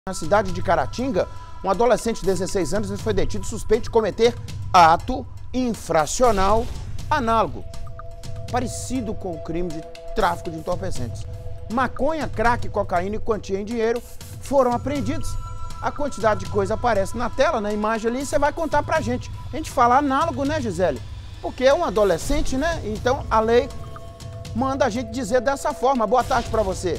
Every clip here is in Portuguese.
Na cidade de Caratinga, um adolescente de 16 anos foi detido suspeito de cometer ato infracional análogo, parecido com o crime de tráfico de entorpecentes. Maconha, crack, cocaína e quantia em dinheiro foram apreendidos. A quantidade de coisa aparece na tela, na imagem ali, e você vai contar pra gente. A gente fala análogo, né, Gisele? Porque é um adolescente, né? Então a lei manda a gente dizer dessa forma. Boa tarde pra você.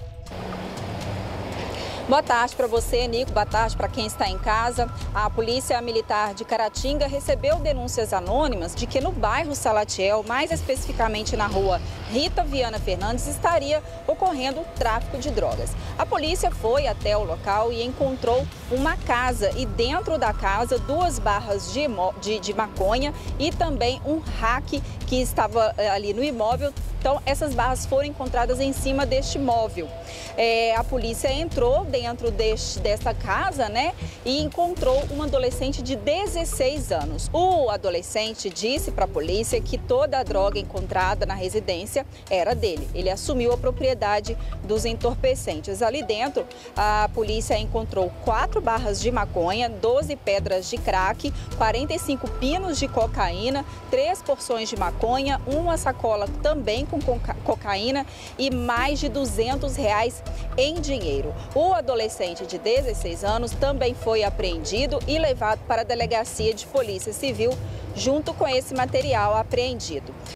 Boa tarde para você, Nico. Boa tarde para quem está em casa. A Polícia Militar de Caratinga recebeu denúncias anônimas de que no bairro Salatiel, mais especificamente na rua Rita Viana Fernandes, estaria ocorrendo tráfico de drogas. A polícia foi até o local e encontrou uma casa e dentro da casa 2 barras de maconha e também um rack que estava ali no imóvel. Então, essas barras foram encontradas em cima deste móvel. A polícia entrou dentro dessa casa, né, e encontrou um adolescente de 16 anos. O adolescente disse para a polícia que toda a droga encontrada na residência era dele. Ele assumiu a propriedade dos entorpecentes. Ali dentro, a polícia encontrou 4 barras de maconha, 12 pedras de crack, 45 pinos de cocaína, 3 porções de maconha, uma sacola também com cocaína e mais de R$200 em dinheiro. O adolescente de 16 anos também foi apreendido e levado para a delegacia de polícia civil junto com esse material apreendido.